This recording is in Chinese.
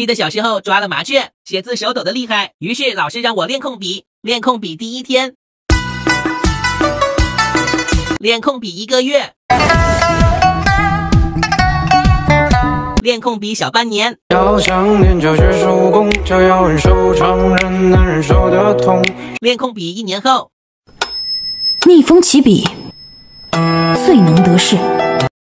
记得小时候抓了麻雀，写字手抖的厉害，于是老师让我练控笔。练控笔第一天，练控笔1个月，练控笔小半年。 要想练就学手工，就要人手长，人难忍受的痛。 练控笔1年后， 逆风起笔，最能得势。